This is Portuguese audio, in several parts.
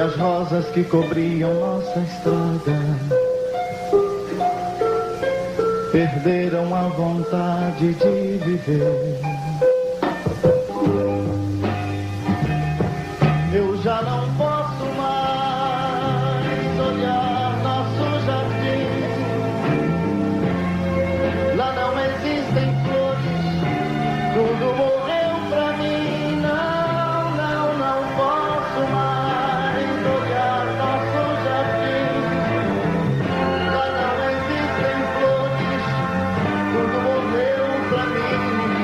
as rosas que cobriam nossa estrada perderam a vontade de viver. Eu já não posso mais olhar nosso jardim. Lá não existem flores, tudo morreu pra mim. Não, não, não posso mais olhar nosso jardim. Lá não existem flores, tudo morreu pra mim.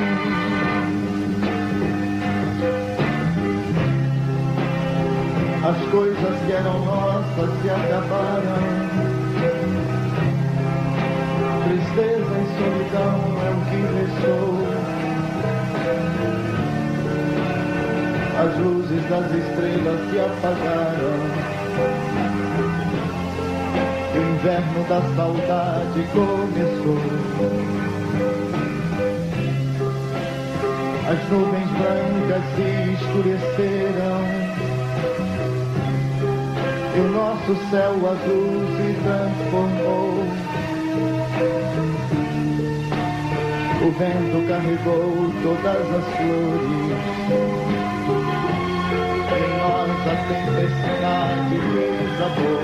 As coisas que eram nossas se acabaram. Tristeza e solidão é o que restou. As luzes das estrelas se apagaram. O inverno da saudade começou. As nuvens brancas se escureceram e o nosso céu azul se transformou. O vento carregou todas as flores. Em nós a tempestade desabou.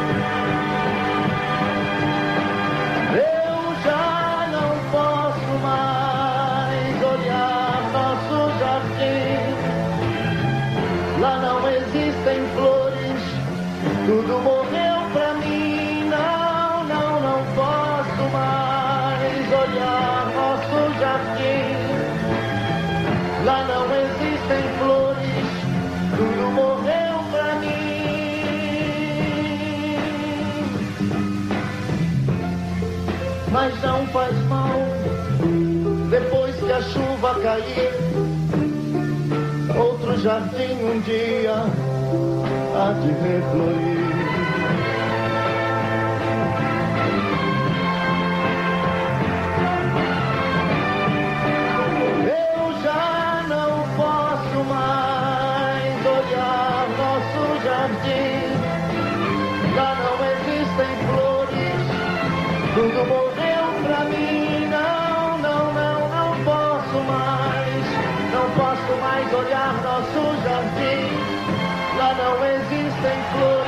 Eu já não posso mais olhar nosso jardim. Lá não existem flores, tudo morreu pra mim. Não, não, não posso mais olhar nosso jardim. Lá não existem flores, tudo morreu pra mim. Mas não faz mal, depois que a chuva cair, outro jardim um dia há de reflorir. Eu já não posso mais olhar nosso jardim. Lá não existem flores, tudo morreu pra mim. Não, não, não, não posso mais. Não posso mais olhar nosso jardim. Lá não existem flores.